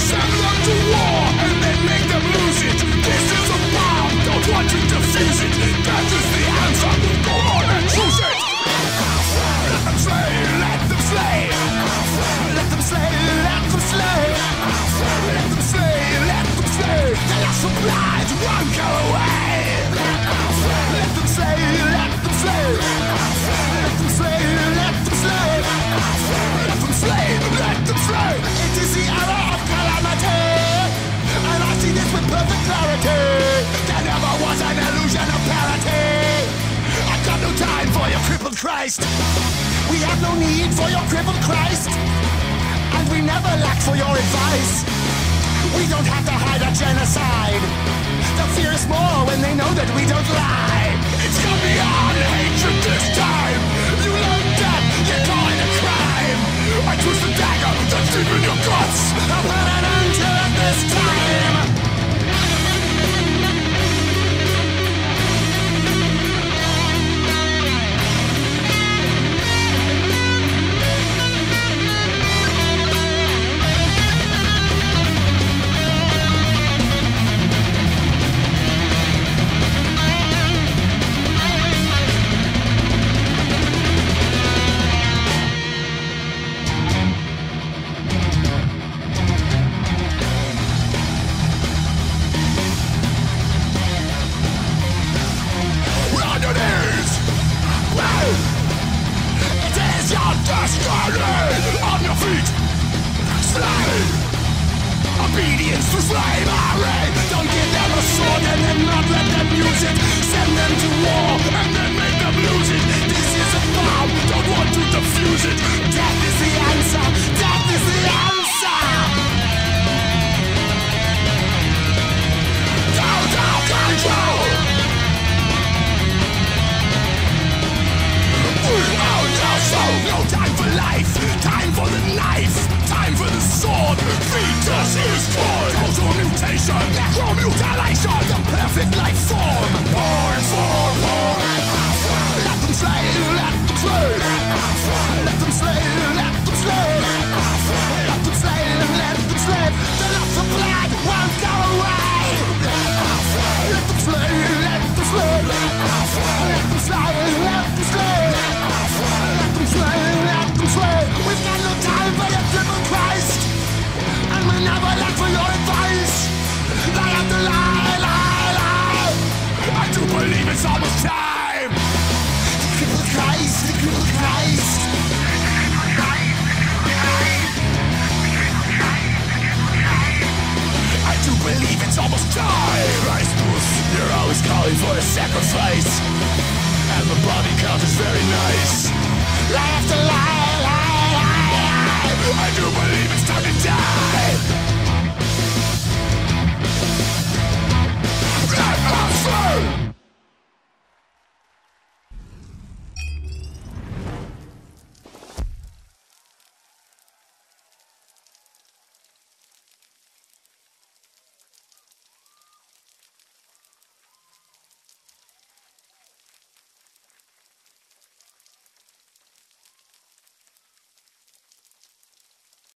Send them to war and then make them lose it. This is a bomb, don't want to defuse it. That is the answer, go on and choose it. Let them slay, let them slay. Let them slay, let them slay. Let them slay, let them slay. They are supplied, one go away. Let them slay, let them slay. Let them slay, let them slay. Let them slay, let them slay. It is the hour of calamity, and I see this with perfect clarity. There never was an illusion of parity. I've got no time for your crippled Christ. We have no need for your crippled Christ, and we never lack for your advice. We don't have to hide our genocide. They'll fear us more when they know that we don't lie. It's gone beyond hatred this time. You learn death, you call it a crime. I twist the dagger that's deep in your guts. I'll put an end to it this time. On your feet, slay. Obedience to slavery. Don't give them a sword and then not let them use it. Send them to war and then make them lose it. This is a bomb, don't want to defuse it. Death is the answer, death is the answer. Total control. We own our soul. No time for life, time for the knife, time for the sword. Fetus is born. Total mutation, necromutilation, the perfect life form. Born for war. Let them slay, let them slay. Let them slay, let them slay. Let them slay, let them slay. The lust of blood won't go away. Let them slay, let them slay. Let them slay, let them slay. Let them slay, let them slay. We've got no time for your triple Christ, and we never lack for your advice. Lie after lie, lie, lie. I do believe it's almost time. The crippled Christ, the crippled Christ. I do believe it's almost time. Christus, you're always calling for a sacrifice, and the body count is very nice. Lie after lie, lie, lie, lie. I do believe it's time to die.